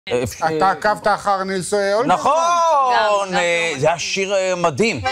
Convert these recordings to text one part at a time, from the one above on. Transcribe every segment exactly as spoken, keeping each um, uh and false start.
אתה עקבת אחר נילס אולגרסון? נכון, זה היה שיר מדהים.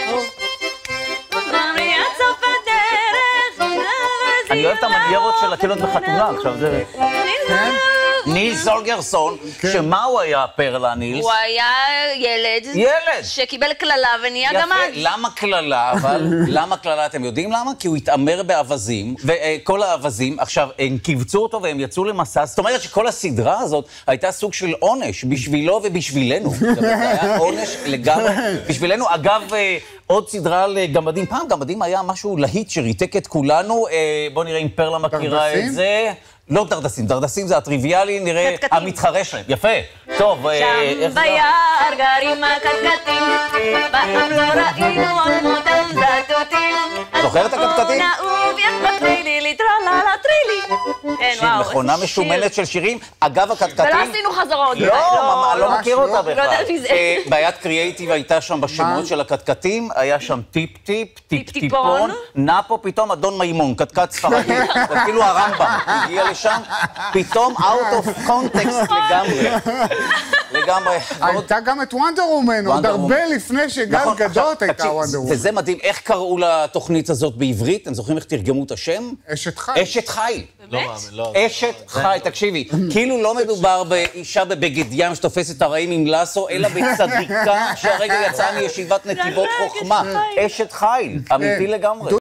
אני אוהב את המניירות של הקהילות בחתונה, עכשיו זה... נילס אולגרסון, שמה הוא היה פרלה, נילס? הוא היה ילד. ילד. שקיבל כללה ונהיה גמד. יפה, למה כללה, אבל למה כללה, אתם יודעים למה? כי הוא התאמר באבזים, וכל האבזים, עכשיו, הם קיבצו אותו והם יצאו למסע, זאת אומרת שכל הסדרה הזאת הייתה סוג של עונש, בשבילו ובשבילנו. זה היה עונש לגמרי, בשבילנו. אגב, עוד סדרה על גמדים, פעם גמדים היה משהו להיט שריתק את כולנו, בואו נראה אם פרלה מכירה את זה. לא דרדסים, דרדסים זה הטריוויאלי, נראה המתחרה שלהם. יפה. טוב, איך זה? שם ביער גרים הקטקטים, פעם לא ראינו עוד מותם זטוטים. זוכר את הקטקטים? נאוב יש בטרילי, ליטרלה לטרילי. כן, שיר, וואו, מכונה משומנת של שירים. אגב, הקטקטים... ולא עשינו חזרות. לא, לא מכיר אותה בכלל. לא יודעת מזה. בעיית קריאייטיב הייתה שם בשמות של הקטקטים, היה שם טיפ-טיפ, טיפ-טיפון, נאפו, פתאום אדון מימון, קטקט ספרדי, אפילו הרמב"ם הגיע לשם, פתאום out of context לגמרי. לגמרי. הייתה גם את וונדר וומן, עוד הרבה לפני שגל גדות הייתה וונדר וומן. וזה מדהים, איך קראו לתוכנית הזאת בעברית? אתם זוכרים איך תרגמו את השם? אשת חיל. אשת חיל. לא מאמין, לא. אשת חיל, תקשיבי, כאילו לא מדובר באישה בבגד ים שתופסת הרעים עם לסו, אלא בצדיקה שהרגע יצאה מישיבת נתיבות חוכמה. אשת חיל, אמיתי לגמרי.